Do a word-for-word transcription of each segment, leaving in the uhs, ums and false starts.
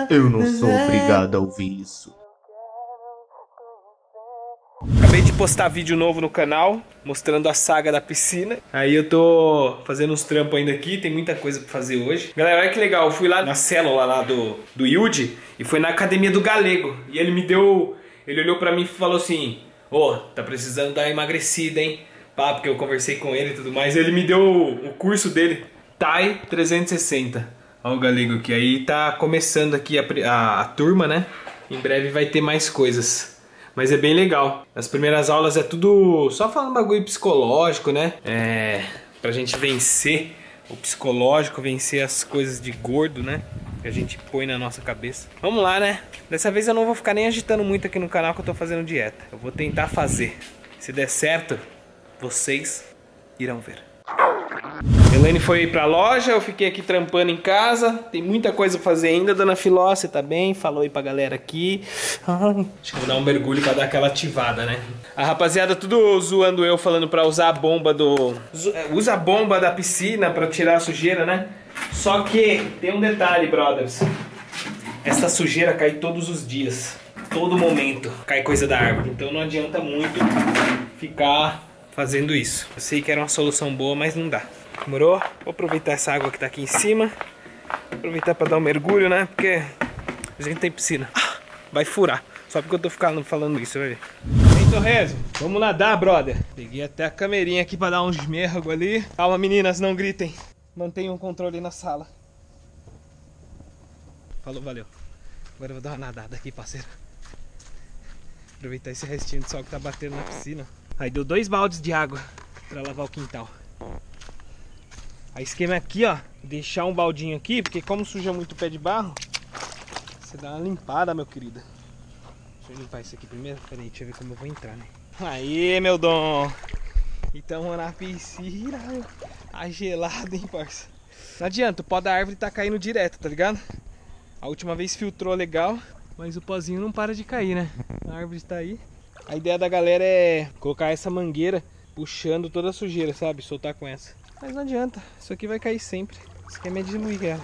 Eu não sou obrigado a ouvir isso. Acabei de postar vídeo novo no canal, mostrando a saga da piscina. Aí eu tô fazendo uns trampos ainda aqui, tem muita coisa pra fazer hoje. Galera, olha que legal, eu fui lá na célula lá do, do Yudi e foi na academia do Galego. E ele me deu, ele olhou pra mim e falou assim: ô, oh, tá precisando dar uma emagrecida, hein? Pá, porque eu conversei com ele e tudo mais. Ele me deu o, o curso dele, Thai trezentos e sessenta. Olha o Galego aqui, aí tá começando aqui a, a, a turma, né? Em breve vai ter mais coisas. Mas é bem legal. As primeiras aulas é tudo só falando bagulho psicológico, né? É, pra gente vencer o psicológico, vencer as coisas de gordo, né? Que a gente põe na nossa cabeça. Vamos lá, né? Dessa vez eu não vou ficar nem agitando muito aqui no canal que eu tô fazendo dieta. Eu vou tentar fazer. Se der certo, vocês irão ver. Elaine foi pra loja, eu fiquei aqui trampando em casa. Tem muita coisa pra fazer ainda. Dona Filó, você tá bem? Falou aí pra galera aqui. Ai, acho que eu vou dar um mergulho pra dar aquela ativada, né? A rapaziada tudo zoando eu, falando pra usar a bomba do... Usa a bomba da piscina pra tirar a sujeira, né? Só que tem um detalhe, brothers. Essa sujeira cai todos os dias. Todo momento cai coisa da árvore. Então não adianta muito ficar fazendo isso. Eu sei que era uma solução boa, mas não dá. Demorou? Vou aproveitar essa água que tá aqui em cima. Aproveitar pra dar um mergulho, né? Porque a gente tem piscina. Vai furar. Só porque eu tô ficando falando isso, vai ver. Ei, Torresmo, vamos nadar, brother. Peguei até a camerinha aqui pra dar uns mergulhos ali. Calma, meninas, não gritem. Mantenham o controle na sala. Falou, valeu. Agora eu vou dar uma nadada aqui, parceiro. Aproveitar esse restinho de sol que tá batendo na piscina. Aí deu dois baldes de água pra lavar o quintal. A esquema é aqui, ó, deixar um baldinho aqui, porque como suja muito o pé de barro, você dá uma limpada, meu querido. Deixa eu limpar isso aqui primeiro. Pera aí, deixa eu ver como eu vou entrar, né? Aê, meu dom! Então na piscina, a gelada, hein, parça? Não adianta, o pó da árvore tá caindo direto, tá ligado? A última vez filtrou legal, mas o pozinho não para de cair, né? A árvore está aí. A ideia da galera é colocar essa mangueira puxando toda a sujeira, sabe? Soltar com essa. Mas não adianta, isso aqui vai cair sempre. Isso aqui é meio diluir ela.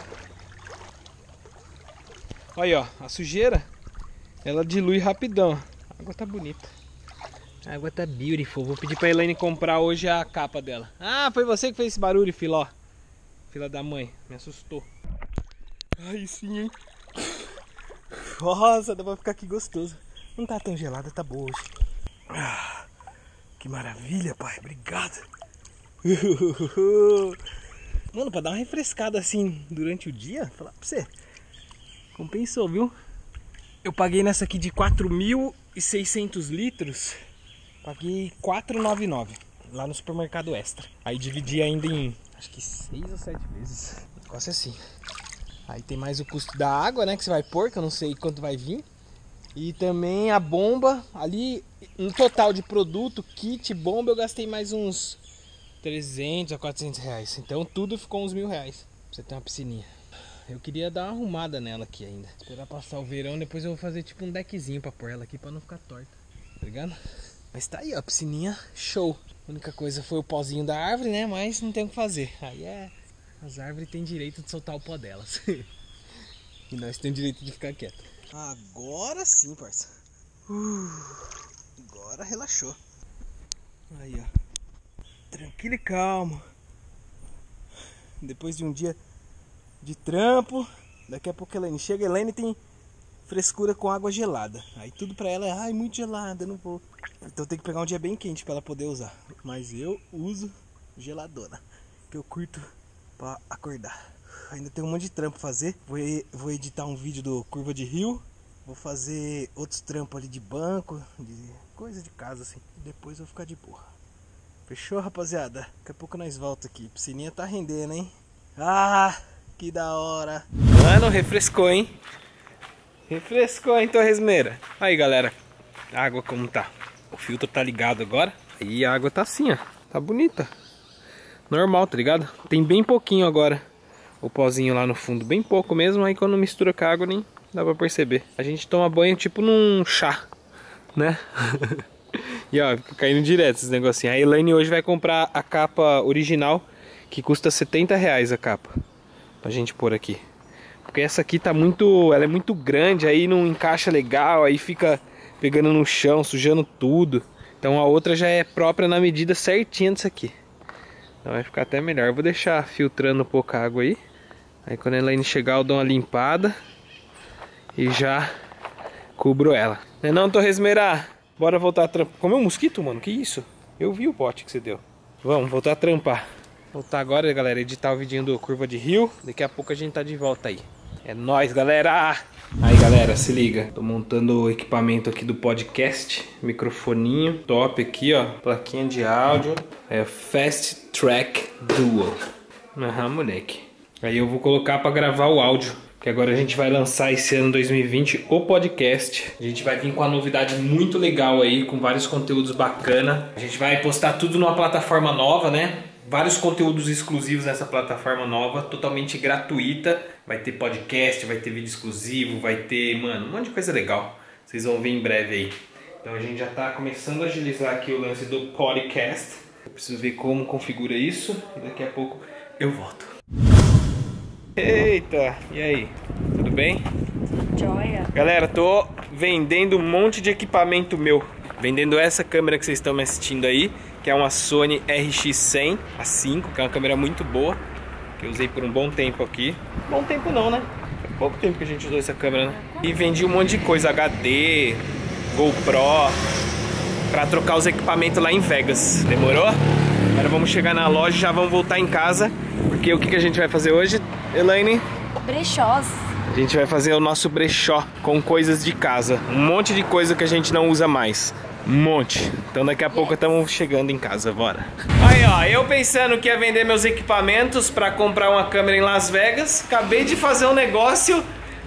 Olha, ó, a sujeira, ela dilui rapidão. A água tá bonita. A água tá beautiful. Vou pedir pra Elaine comprar hoje a capa dela. Ah, foi você que fez esse barulho, filó. Fila da mãe, me assustou. Aí sim, hein? Nossa, dá pra ficar aqui gostoso. Não tá tão gelada, tá boa hoje. Ah, que maravilha, pai. Obrigado. Mano, pra dar uma refrescada assim durante o dia, falar pra você, compensou, viu? Eu paguei nessa aqui de quatro mil e seiscentos litros. Paguei quatrocentos e noventa e nove lá no supermercado Extra. Aí dividi ainda em acho que seis ou sete vezes. O negócio é assim. Aí tem mais o custo da água, né, que você vai pôr, que eu não sei quanto vai vir. E também a bomba ali, no total de produto, kit, bomba, eu gastei mais uns trezentos a quatrocentos reais. Então tudo ficou uns mil reais pra você ter uma piscininha. Eu queria dar uma arrumada nela aqui ainda. Esperar passar o verão, depois eu vou fazer tipo um deckzinho pra pôr ela aqui pra não ficar torta. Tá ligado? Mas tá aí, ó, piscininha show. A única coisa foi o pozinho da árvore, né? Mas não tem o que fazer. Aí é... As árvores têm direito de soltar o pó delas. E nós temos direito de ficar quieto. Agora sim, parça. Uh, agora relaxou. Aí, ó. Tranquilo e calmo. Depois de um dia de trampo, daqui a pouco a Elaine chega. A Elaine tem frescura com água gelada. Aí tudo pra ela é, ai, muito gelada, não vou. Então tem que pegar um dia bem quente pra ela poder usar. Mas eu uso geladona, que eu curto pra acordar. Ainda tem um monte de trampo pra fazer. Vou, vou editar um vídeo do Curva de Rio. Vou fazer outros trampos ali de banco, de coisa de casa assim. Depois eu vou ficar de boa. Fechou, rapaziada? Daqui a pouco nós volta aqui. Piscininha tá rendendo, hein? Ah, que da hora. Mano, refrescou, hein? Refrescou, hein, Torresmeira? Aí, galera, a água como tá. O filtro tá ligado agora. E a água tá assim, ó. Tá bonita. Normal, tá ligado? Tem bem pouquinho agora o pozinho lá no fundo. Bem pouco mesmo. Aí quando mistura com a água nem dá pra perceber. A gente toma banho tipo num chá, né? E ó, fica caindo direto esses negocinhos. A Elaine hoje vai comprar a capa original, que custa setenta reais a capa, pra gente pôr aqui. porque essa aqui tá muito, ela é muito grande, aí não encaixa legal, aí fica pegando no chão, sujando tudo. Então a outra já é própria na medida certinha disso aqui. Então vai ficar até melhor. Eu vou deixar filtrando um pouco a água aí. Aí quando a Elaine chegar eu dou uma limpada e já cubro ela. Não é não, Torresmeira? Bora voltar a trampar. Comeu um mosquito, mano? Que isso? Eu vi o pote que você deu. Vamos, voltar a trampar. Voltar agora, galera, editar o vidinho do Curva de Rio. Daqui a pouco a gente tá de volta aí. É nóis, galera! Aí, galera, se liga. Tô montando o equipamento aqui do podcast. Microfoninho top aqui, ó. Plaquinha de áudio. É Fast Track Duo. Aham, moleque. Aí eu vou colocar pra gravar o áudio. Que agora a gente vai lançar esse ano dois mil e vinte o podcast. A gente vai vir com uma novidade muito legal aí, com vários conteúdos bacana. A gente vai postar tudo numa plataforma nova, né? Vários conteúdos exclusivos nessa plataforma nova, totalmente gratuita. Vai ter podcast, vai ter vídeo exclusivo, vai ter, mano, um monte de coisa legal. Vocês vão ver em breve aí. Então a gente já tá começando a agilizar aqui o lance do podcast. Eu preciso ver como configura isso e daqui a pouco eu volto. Eita, e aí? Tudo bem? Joia. Galera, tô vendendo um monte de equipamento meu. Vendendo essa câmera que vocês estão me assistindo aí, que é uma Sony R X cem A cinco, que é uma câmera muito boa, que eu usei por um bom tempo aqui. Bom tempo não, né? É pouco tempo que a gente usou essa câmera, né? E vendi um monte de coisa, H D, GoPro, pra trocar os equipamentos lá em Vegas. Demorou? Agora vamos chegar na loja e já vamos voltar em casa, porque o que, que a gente vai fazer hoje, Elaine? Brechós. A gente vai fazer o nosso brechó com coisas de casa. Um monte de coisa que a gente não usa mais. Um monte. Então daqui a pouco estamos chegando em casa, bora. Aí ó, eu pensando que ia vender meus equipamentos para comprar uma câmera em Las Vegas. Acabei de fazer um negócio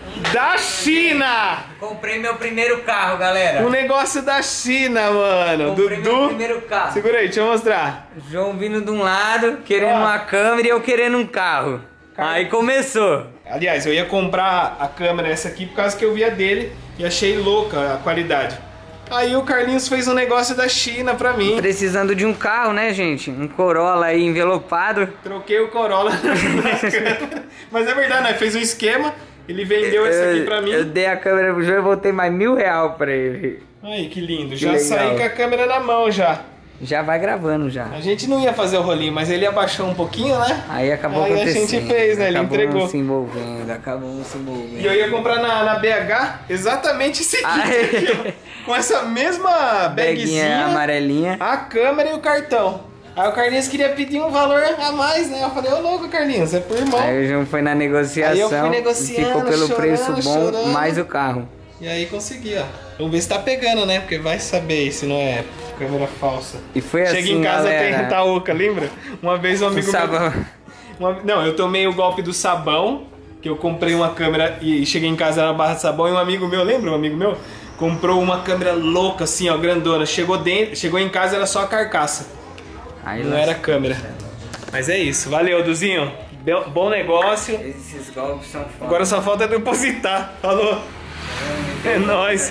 da China. Comprei meu primeiro carro, galera. Um negócio da China, mano. Comprei Dudu. meu primeiro carro. Segura aí, deixa eu mostrar. João vindo de um lado, querendo Ó. uma câmera e eu querendo um carro. Aí começou. Aliás, eu ia comprar a câmera essa aqui por causa que eu vi a dele e achei louca a qualidade. Aí o Carlinhos fez um negócio da China pra mim. Precisando de um carro, né, gente? Um Corolla aí envelopado. Troquei o Corolla na câmera. Mas é verdade, né? Fez um esquema, ele vendeu essa aqui pra mim. Eu dei a câmera pro João e voltei mais mil real pra ele. Aí, que lindo. Que já legal. saí com a câmera na mão já. Já vai gravando já. A gente não ia fazer o rolinho, mas ele abaixou um pouquinho, né? Aí acabou Aí acontecendo. a gente fez, né? Ele acabou entregou. se envolvendo, acabou se envolvendo. E eu ia comprar na, na B H exatamente esse kit aqui, ó. Com essa mesma Beguinha bagzinha, amarelinha. a câmera e o cartão. Aí o Carlinhos queria pedir um valor a mais, né? Eu falei, ô louco, Carlinhos, é por irmão. Aí o João foi na negociação. Aí eu fui negociando, ficou pelo chorando, preço bom, chorando. mais o carro. E aí consegui, ó. Vamos ver se tá pegando, né? Porque vai saber se não é câmera falsa. E foi Chega assim, em casa, galera. tem Taoca, lembra? Uma vez um amigo Sabão. meu... Uma... Não, eu tomei o golpe do sabão, que eu comprei uma câmera e cheguei em casa na barra de sabão e um amigo meu, lembra? Um amigo meu comprou uma câmera louca assim, ó, grandona. Chegou dentro, chegou em casa, era só a carcaça. Aí Não lá- era câmera. Mas é isso. Valeu, Duzinho. Be- Bom negócio. Esses golpes são foda. Agora só falta depositar. Falou. É nóis.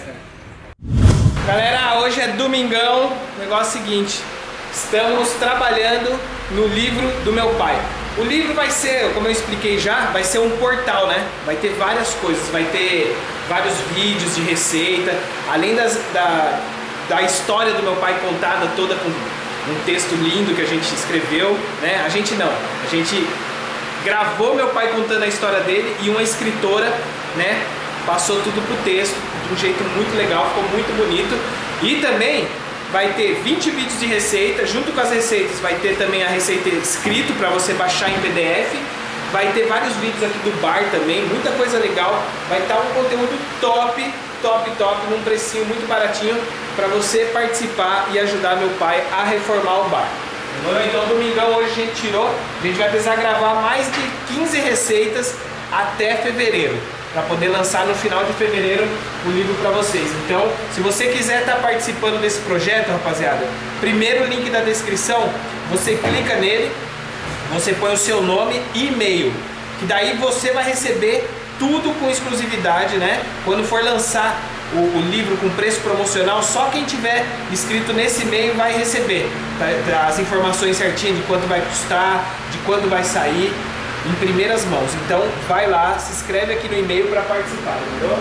Galera, hoje é domingão. O negócio é o seguinte. Estamos trabalhando no livro do meu pai. O livro vai ser, como eu expliquei já, vai ser um portal, né? Vai ter várias coisas. Vai ter vários vídeos de receita. Além das, da, da história do meu pai contada toda com um texto lindo que a gente escreveu, né? A gente não. A gente gravou meu pai contando a história dele e uma escritora, né, passou tudo pro texto de um jeito muito legal, ficou muito bonito. E também vai ter vinte vídeos de receita, junto com as receitas vai ter também a receita escrito para você baixar em P D F. Vai ter vários vídeos aqui do bar também, muita coisa legal. Vai estar um conteúdo top, top, top, num precinho muito baratinho para você participar e ajudar meu pai a reformar o bar. Então domingão hoje a gente tirou, a gente vai precisar gravar mais de quinze receitas até fevereiro, para poder lançar no final de fevereiro o livro para vocês. Então, se você quiser estar participando desse projeto, rapaziada, primeiro link da descrição, você clica nele, você põe o seu nome e e-mail, que daí você vai receber tudo com exclusividade, né? Quando for lançar o, o livro com preço promocional, só quem tiver inscrito nesse e-mail vai receber tá? As informações certinhas de quanto vai custar, de quando vai sair. em primeiras mãos. Então vai lá, se inscreve aqui no e-mail pra participar, entendeu?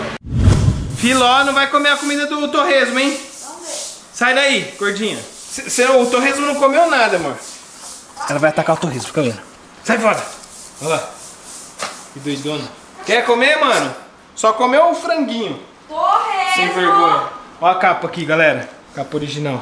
Filó não vai comer a comida do torresmo, hein? Sai daí, gordinha. C cê, o torresmo não comeu nada, amor. Ela vai atacar o torresmo, fica vendo. Sai fora. Olha lá. Que doidona. Quer comer, mano? Só comeu o franguinho. Torresmo! Sem vergonha. Olha a capa aqui, galera. Capa original.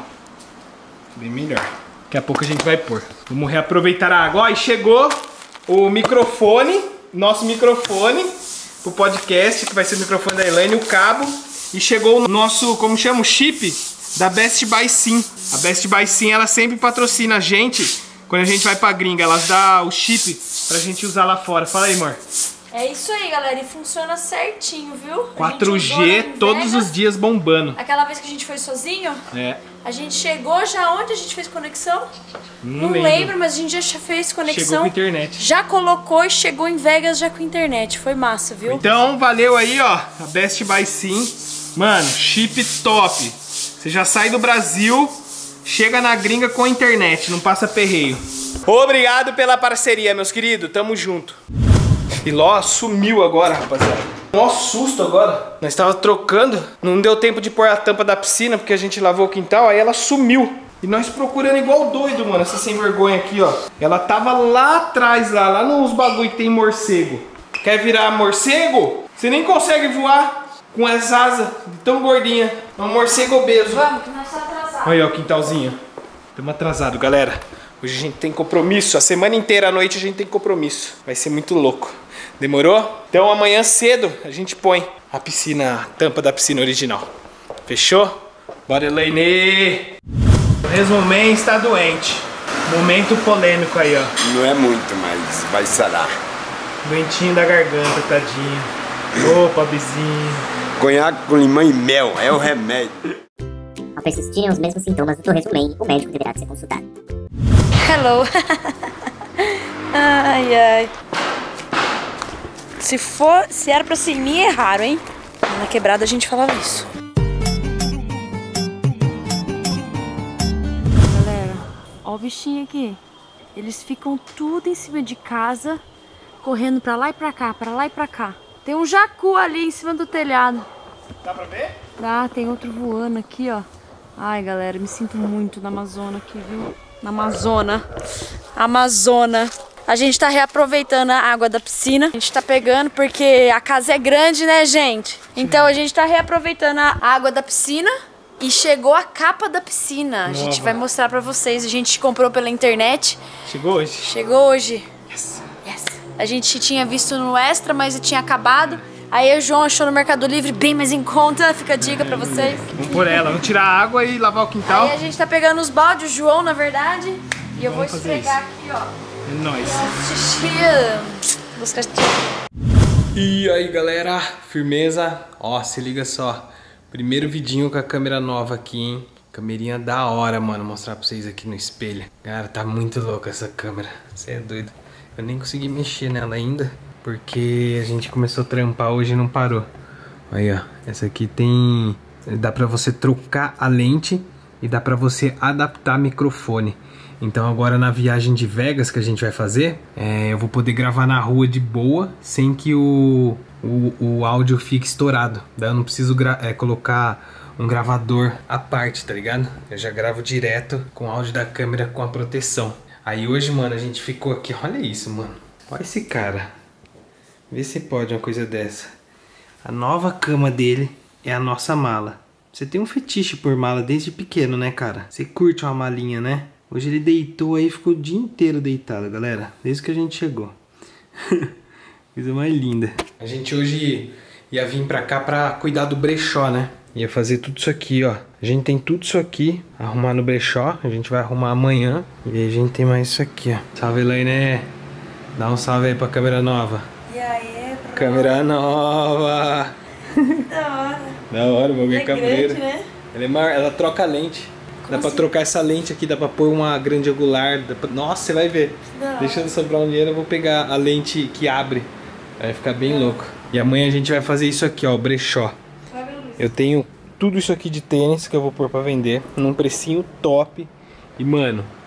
Bem melhor. Daqui a pouco a gente vai pôr. Vamos reaproveitar a água. Ó, e chegou o microfone. Nosso microfone. Pro podcast, que vai ser o microfone da Elaine, o cabo. E chegou o nosso, como chama? O chip da Best Buy Sim. A Best Buy Sim, ela sempre patrocina a gente. Quando a gente vai pra gringa, elas dão o chip pra gente usar lá fora. Fala aí, amor. É isso aí, galera, e funciona certinho, viu? quatro G todos os dias bombando. Aquela vez que a gente foi sozinho, é. A gente chegou já onde a gente fez conexão? Não, Não lembro. lembro, mas a gente já fez conexão. Chegou com internet. Já colocou e chegou em Vegas já com internet. Foi massa, viu? Então, valeu aí, ó. A Best Buy Sim. Mano, chip top. Você já sai do Brasil, chega na gringa com internet, não passa perreio. Obrigado pela parceria, meus queridos. Tamo junto. Filó sumiu agora, rapaziada. Mó susto agora. Nós tava trocando. Não deu tempo de pôr a tampa da piscina, porque a gente lavou o quintal. Aí ela sumiu. E nós procurando igual doido, mano. Essa sem vergonha aqui, ó. Ela tava lá atrás, lá. Lá nos bagulho que tem morcego. Quer virar morcego? Você nem consegue voar com as asas tão gordinha. É um morcego obeso. Vamos, que nós estamos atrasados. Olha aí, ó, o quintalzinho. Estamos atrasados, galera. Hoje a gente tem compromisso. A semana inteira à noite a gente tem compromisso. Vai ser muito louco. Demorou? Então amanhã cedo a gente põe a piscina, a tampa da piscina original. Fechou? Bora, Elaine! O Resumen está doente. Momento polêmico aí, ó. Não é muito, mas vai sarar. Doentinho da garganta, tadinho. Opa, vizinho. Conhaque com limão e mel é o remédio. Ao persistirem os mesmos sintomas do torresmo lane, o médico deverá ser consultado. Hello. Ai, ai. Se for, se era pra ser mim, erraram, hein? Na quebrada a gente falava isso. Galera, ó o bichinho aqui. Eles ficam tudo em cima de casa, correndo pra lá e pra cá, pra lá e pra cá. Tem um jacu ali em cima do telhado. Dá pra ver? Dá, tem outro voando aqui, ó. Ai, galera, me sinto muito na Amazônia aqui, viu? Na Amazônia. Amazônia. A gente tá reaproveitando a água da piscina. A gente tá pegando porque a casa é grande, né, gente? Então a gente tá reaproveitando a água da piscina e chegou a capa da piscina. A gente vai mostrar pra vocês. A gente comprou pela internet. Chegou hoje? Chegou hoje. Yes. Yes. A gente tinha visto no Extra, mas tinha acabado. Aí o João achou no Mercado Livre bem mais em conta. Fica a dica pra vocês. Vamos por ela. Vamos tirar a água e lavar o quintal. Aí a gente tá pegando os baldes, o João, na verdade. E eu Vamos vou fazer esfregar isso. aqui, ó. É nóis. Xixi. Buscar E aí, galera, firmeza? Ó, se liga só. Primeiro vidinho com a câmera nova aqui, hein? Camerinha da hora, mano. Vou mostrar pra vocês aqui no espelho. Cara, tá muito louca essa câmera. Você é doido. Eu nem consegui mexer nela ainda, porque a gente começou a trampar hoje e não parou. Aí, ó. Essa aqui tem... Dá pra você trocar a lente e dá pra você adaptar microfone. Então agora na viagem de Vegas que a gente vai fazer, é, eu vou poder gravar na rua de boa, sem que o, o, o áudio fique estourado. Daí eu não preciso é, colocar um gravador à parte, tá ligado? Eu já gravo direto com o áudio da câmera com a proteção. Aí hoje, mano, a gente ficou aqui, olha isso, mano. Olha esse cara. Vê se pode uma coisa dessa. A nova cama dele é a nossa mala. Você tem um fetiche por mala desde pequeno, né, cara? Você curte uma malinha, né? Hoje ele deitou aí, ficou o dia inteiro deitado, galera. Desde que a gente chegou. Coisa mais linda. A gente hoje ia vir pra cá pra cuidar do brechó, né? Ia fazer tudo isso aqui, ó. A gente tem tudo isso aqui, arrumar no brechó. A gente vai arrumar amanhã. E a gente tem mais isso aqui, ó. Salve, Elaine. Dá um salve aí pra câmera nova. E aí, bro? Câmera nova. Da hora. Da hora, o bagulho é cabreiro. Grande, né? Ela, é maior, ela troca a lente. Dá pra trocar essa lente aqui, dá pra pôr uma grande angular. Pra... Nossa, você vai ver. Não. Deixando sobrar um dinheiro, eu vou pegar a lente que abre. Vai ficar bem louco. E amanhã a gente vai fazer isso aqui, ó, o brechó. Eu tenho tudo isso aqui de tênis que eu vou pôr pra vender. Num precinho top. E, mano,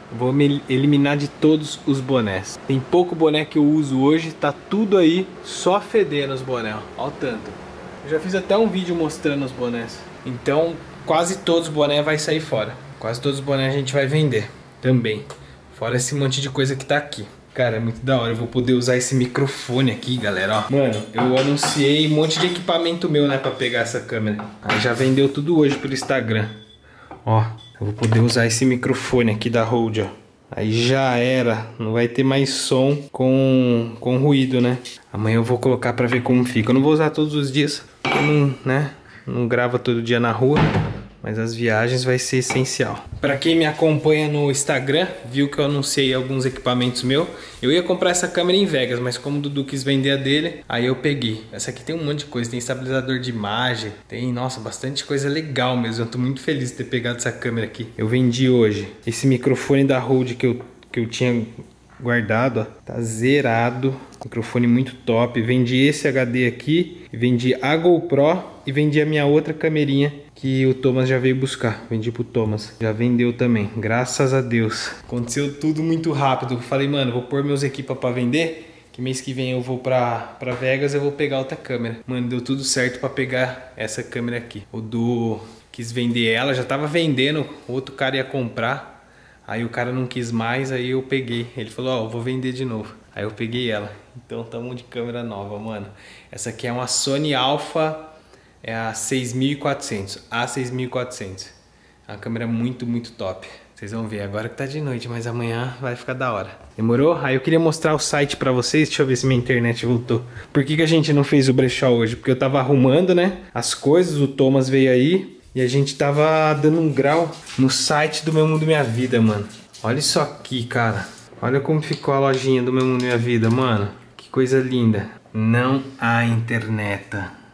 Vou me eliminar de todos os bonés. Tem pouco boné que eu uso hoje, tá tudo aí só fedendo os bonés. Olha o tanto. Eu já fiz até um vídeo mostrando os bonés. Então quase todos os bonés vai sair fora. Quase todos os bonés a gente vai vender também. Fora esse monte de coisa que tá aqui. Cara, é muito da hora. Eu vou poder usar esse microfone aqui, galera, ó. Mano, eu anunciei um monte de equipamento meu, né, pra pegar essa câmera. Aí já vendeu tudo hoje pelo Instagram. Ó, eu vou poder usar esse microfone aqui da Rode, ó. Aí já era, não vai ter mais som com, com ruído, né? Amanhã eu vou colocar pra ver como fica. Eu não vou usar todos os dias, porque não, né, não grava todo dia na rua. Mas as viagens vai ser essencial. Pra quem me acompanha no Instagram, viu que eu anunciei alguns equipamentos meus. Eu ia comprar essa câmera em Vegas, mas como o Dudu quis vender a dele, aí eu peguei. Essa aqui tem um monte de coisa, tem estabilizador de imagem, tem, nossa, bastante coisa legal mesmo. Eu tô muito feliz de ter pegado essa câmera aqui. Eu vendi hoje esse microfone da Rode que eu, que eu tinha guardado, ó, tá zerado. Microfone muito top. Vendi esse H D aqui, vendi a GoPro e vendi a minha outra camerinha que o Thomas já veio buscar. Vendi pro Thomas. Já vendeu também. Graças a Deus. Aconteceu tudo muito rápido. Eu falei, mano, vou pôr meus equipamentos pra vender. Que mês que vem eu vou pra, pra Vegas, eu vou pegar outra câmera. Mano, deu tudo certo pra pegar essa câmera aqui. O Du quis vender ela, já tava vendendo. O outro cara ia comprar. Aí o cara não quis mais, aí eu peguei. Ele falou, ó, oh, eu vou vender de novo. Aí eu peguei ela. Então tamo de câmera nova, mano. Essa aqui é uma Sony Alpha... É a seis mil e quatrocentos, A seis mil e quatrocentos. É uma câmera muito, muito top. Vocês vão ver agora que tá de noite, mas amanhã vai ficar da hora. Demorou? Aí eu queria mostrar o site pra vocês. Deixa eu ver se minha internet voltou. Por que que a gente não fez o brechó hoje? Porque eu tava arrumando, né, as coisas, o Thomas veio aí e a gente tava dando um grau no site do Meu Mundo Minha Vida, mano. Olha isso aqui, cara. Olha como ficou a lojinha do Meu Mundo Minha Vida, mano. Que coisa linda. Não há internet.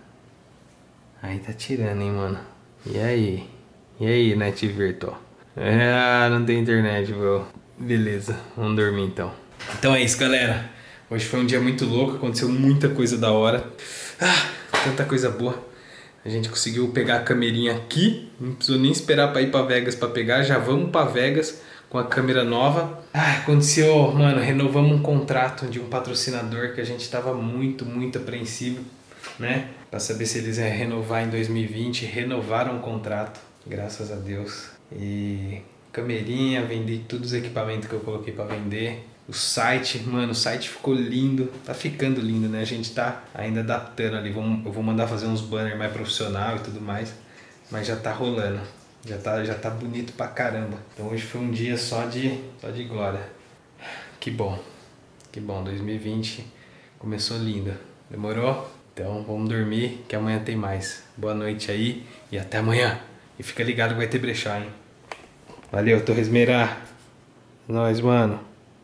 Aí tá tirando, hein, mano. E aí? E aí, net virtual? É, não tem internet, bro. Beleza, vamos dormir então. Então é isso, galera. Hoje foi um dia muito louco, aconteceu muita coisa da hora. Ah, tanta coisa boa. A gente conseguiu pegar a camerinha aqui. Não precisou nem esperar pra ir pra Vegas pra pegar. Já vamos pra Vegas com a câmera nova. Ah, aconteceu, mano, renovamos um contrato de um patrocinador que a gente tava muito, muito apreensivo, né? Pra saber se eles iam renovar em dois mil e vinte. Renovaram o contrato, graças a Deus. E camerinha, vendi todos os equipamentos que eu coloquei pra vender. O site, mano, o site ficou lindo. Tá ficando lindo, né? A gente tá ainda adaptando ali. Eu vou mandar fazer uns banners mais profissional e tudo mais. Mas já tá rolando. Já tá, já tá bonito pra caramba. Então hoje foi um dia só de, só de glória. Que bom. Que bom, dois mil e vinte começou lindo. Demorou? Então vamos dormir que amanhã tem mais. Boa noite aí e até amanhã. E fica ligado que vai ter brechó, hein? Valeu, Torres Meira. Nós, mano.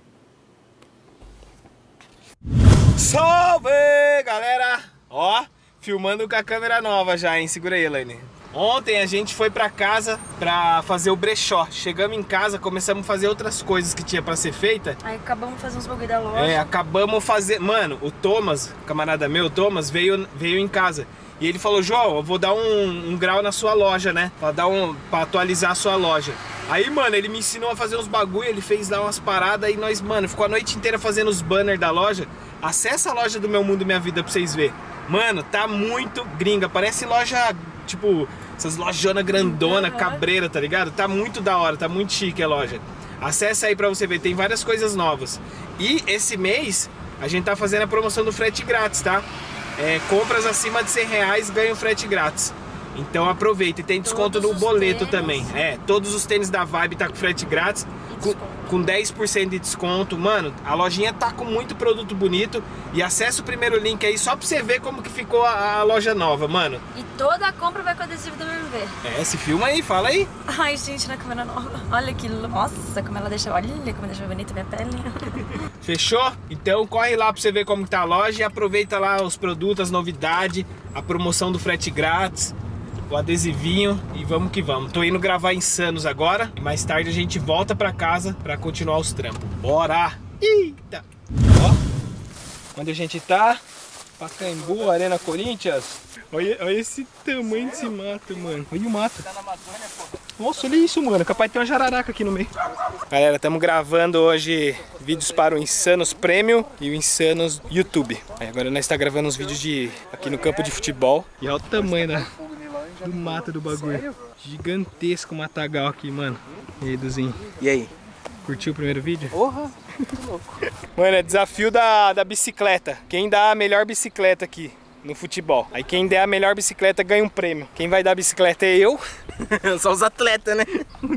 Salve, galera! Ó, filmando com a câmera nova já, hein? Segura aí, Elaine. Ontem a gente foi pra casa pra fazer o brechó. Chegamos em casa, começamos a fazer outras coisas que tinha pra ser feita. Aí acabamos de fazer uns bagulho da loja. É, acabamos fazer... Mano, o Thomas, camarada meu, o Thomas, veio, veio em casa. E ele falou, João, eu vou dar um, um grau na sua loja, né? Pra, dar um, pra atualizar a sua loja. Aí, mano, ele me ensinou a fazer uns bagulho, ele fez lá umas paradas. E nós, mano, ficou a noite inteira fazendo os banners da loja. Acessa a loja do Meu Mundo Minha Vida pra vocês verem. Mano, tá muito gringa, parece loja... Tipo, essas lojonas grandona, cabreira, tá ligado? Tá muito da hora, tá muito chique a loja. Acessa aí pra você ver, tem várias coisas novas. E esse mês, a gente tá fazendo a promoção do frete grátis, tá? É, compras acima de cem reais ganham frete grátis. Então aproveita, e tem desconto no boleto também. É, todos os tênis da Vibe tá com frete grátis. Com, com dez por cento de desconto. Mano, a lojinha tá com muito produto bonito. E acessa o primeiro link aí só pra você ver como que ficou a, a loja nova, mano. E toda a compra vai com adesivo do B M V. É, se filma aí, fala aí. Ai, gente, na câmera nova. Olha que... Nossa, como ela deixa... Olha como deixa bonita minha pele. Fechou? Então corre lá pra você ver como que tá a loja. E aproveita lá os produtos, as novidades. A promoção do frete grátis. O adesivinho e vamos que vamos. Tô indo gravar em Santos agora e mais tarde a gente volta pra casa pra continuar os trampos. Bora! Eita! Ó, onde a gente tá? Pacaembu, Arena Corinthians. Olha, olha esse tamanho desse mato, mano. Olha o mato. Tá na Amazônia, pô. Nossa, olha isso, mano. Capaz de ter uma jararaca aqui no meio. Galera, estamos gravando hoje vídeos para o Insanos Premium e o Insanos YouTube. Aí agora nós estamos gravando uns vídeos de aqui no campo de futebol. E olha o tamanho da, do mato do bagulho. Gigantesco matagal aqui, mano. E aí, Duzinho? E aí? Curtiu o primeiro vídeo? Porra, que louco. Mano, é desafio da, da bicicleta. Quem dá a melhor bicicleta aqui no futebol. Aí quem der a melhor bicicleta ganha um prêmio. Quem vai dar a bicicleta é eu. Só os atletas, né?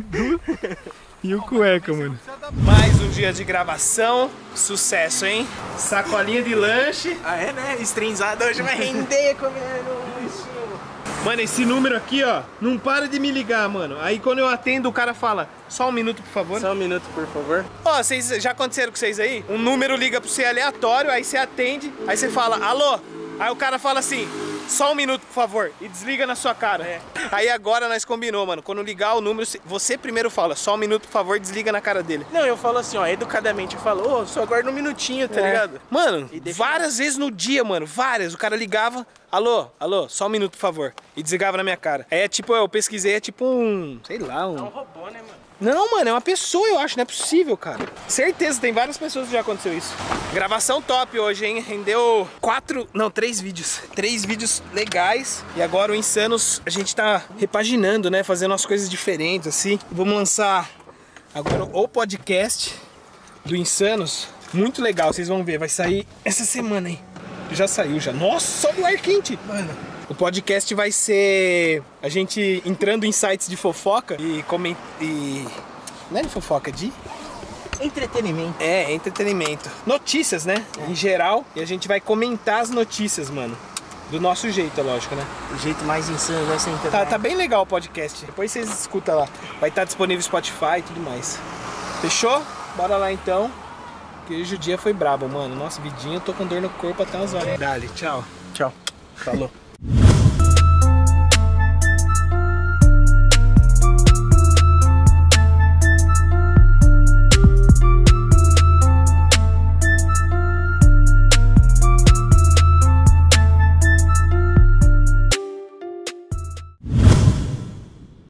E o cueca, mano. Mais um dia de gravação. Sucesso, hein? Sacolinha de lanche. Ah, é, né? Estrinzado hoje vai render comendo. Mano, esse número aqui, ó, não para de me ligar, mano. Aí quando eu atendo, o cara fala, só um minuto, por favor. Só um minuto, por favor. Ó, vocês já aconteceram com vocês aí? Um número liga pro você aleatório, aí você atende, aí você fala, alô? Aí o cara fala assim, só um minuto, por favor, e desliga na sua cara. É. Aí agora nós combinou, mano, quando ligar o número, você primeiro fala, só um minuto, por favor, desliga na cara dele. Não, eu falo assim, ó, educadamente, eu falo, ô, oh, só aguarda um minutinho, tá é. ligado? Mano, várias vezes no dia, mano, várias, o cara ligava, alô, alô, só um minuto, por favor, e desligava na minha cara. É tipo, eu pesquisei, é tipo um, sei lá, um... É um robô, né, mano? Não, mano, é uma pessoa, eu acho, não é possível, cara. Certeza, tem várias pessoas que já aconteceu isso. Gravação top hoje, hein? Rendeu quatro, não, três vídeos. Três vídeos legais. E agora o Insanos, a gente tá repaginando, né? Fazendo umas coisas diferentes, assim. Vamos lançar agora o podcast do Insanos. Muito legal, vocês vão ver. Vai sair essa semana, hein? Já saiu, já. Nossa, olha o ar quente, mano. O podcast vai ser a gente entrando em sites de fofoca e coment... e... Não é de fofoca, é de... Entretenimento. É, entretenimento. Notícias, né? É. Em geral. E a gente vai comentar as notícias, mano. Do nosso jeito, é lógico, né? O jeito mais insano vai ser internet. Tá, tá bem legal o podcast. Depois vocês escutam lá. Vai estar disponível no Spotify e tudo mais. Fechou? Bora lá então. Que hoje o dia foi brabo, mano. Nossa, vidinho, eu tô com dor no corpo até umas horas. Dali, tchau. Tchau. Falou.